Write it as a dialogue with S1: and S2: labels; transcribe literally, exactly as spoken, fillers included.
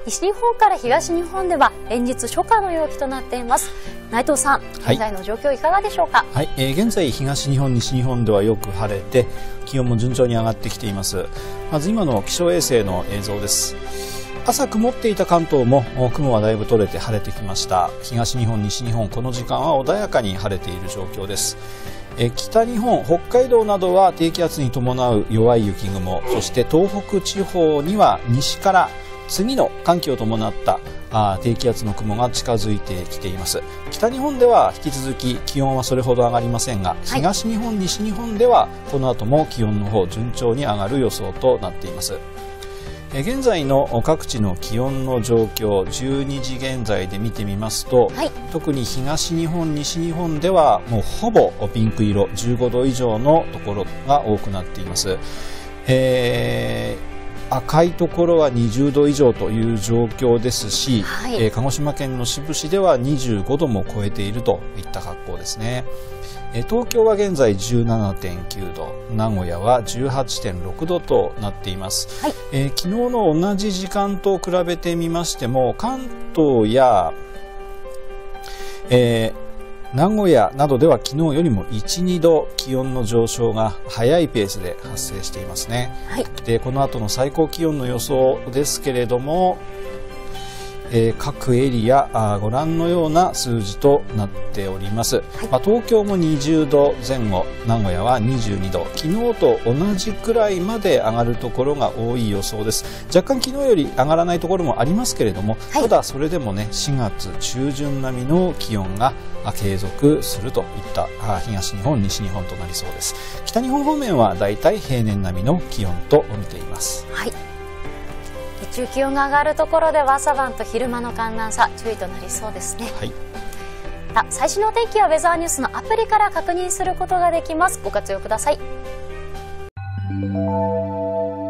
S1: 西日本から東日本では連日初夏の陽気となっています。内藤さん、現在の状況いかがでしょうか。
S2: はい、えー、現在東日本西日本ではよく晴れて気温も順調に上がってきています。まず今の気象衛星の映像です。朝曇っていた関東も雲はだいぶ取れて晴れてきました。東日本西日本、この時間は穏やかに晴れている状況です。え北日本北海道などは低気圧に伴う弱い雪雲、そして東北地方には西から次の寒気を伴ったあ低気圧の雲が近づいてきています。北日本では引き続き気温はそれほど上がりませんが、東日本西日本ではこの後も気温の方順調に上がる予想となっています。現在の各地の気温の状況、じゅうにじ現在で見てみますと、はい、特に東日本西日本ではもうほぼピンク色、じゅうごど以上のところが多くなっています。えー赤いところはにじゅうど以上という状況ですし、はい、えー、鹿児島県の志布志ではにじゅうごども超えているといった格好ですね。えー、東京は現在 じゅうななてんきゅうど、名古屋は じゅうはちてんろくどとなっています。はい、えー、昨日の同じ時間と比べてみましても、関東や、えー名古屋などでは昨日よりもいち、にど気温の上昇が早いペースで発生していますね。はい、でこの後の最高気温の予想ですけれども、えー、各エリアあご覧のような数字となっております。はい、まあ、東京もにじゅうどぜん後、名古屋はにじゅうにど、昨日と同じくらいまで上がるところが多い予想です。若干昨日より上がらないところもありますけれども、はい、ただそれでもねしがつ中旬並みの気温が継続するといった東日本西日本となりそうです。北日本方面はだいたい平年並みの気温と見ています。はい、
S1: 日中気温が上がるところでは朝晩と昼間の寒暖差注意となりそうですね。はい、最新の天気はウェザーニュースのアプリから確認することができます。ご活用ください。